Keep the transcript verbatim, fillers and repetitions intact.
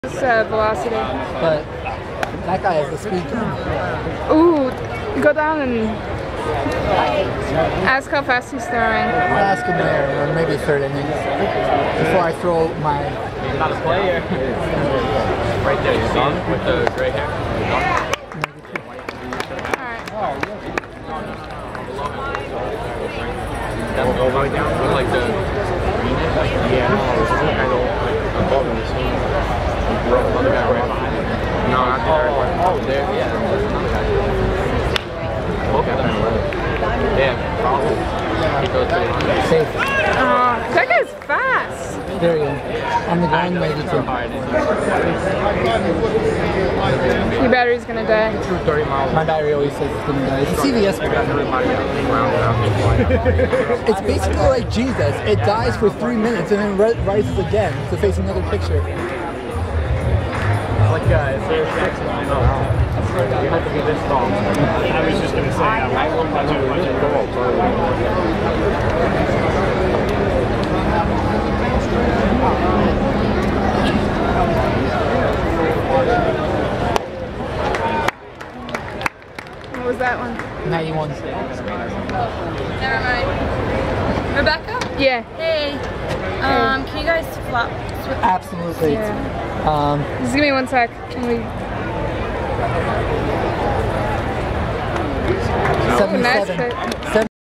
Uh, velocity. But that guy has the speed gun. Ooh, go down and ask how fast he's throwing. I'll ask him there, or maybe third inning, before I throw my... Not a player. Right there, you see him with the gray hair? Alright. That's all going down with like the... Yeah, no, it's kind of like above him, you see him. Another guy right behind him. No, not there. Oh, there, yeah, there's another guy. Both of them. Yeah, probably. He goes pretty long. Safe. Oh, that guy's fast. There you go. On the ground, maybe too. Your battery's gonna die. thirty miles. My battery always says it's gonna die. It's a C V S battery. It's basically like Jesus. It dies for three minutes and then rises again to face another picture. Like, uh, is there six line up? You have to be this tall. I was just going to say, I won't let you watch it go. What was that one? ninety-one. Never mind. Rebecca? Yeah. Hey. Um, can you guys flop? Absolutely. Yeah. Um, Just give me one sec. Can we... seventy-seven. Nice fit.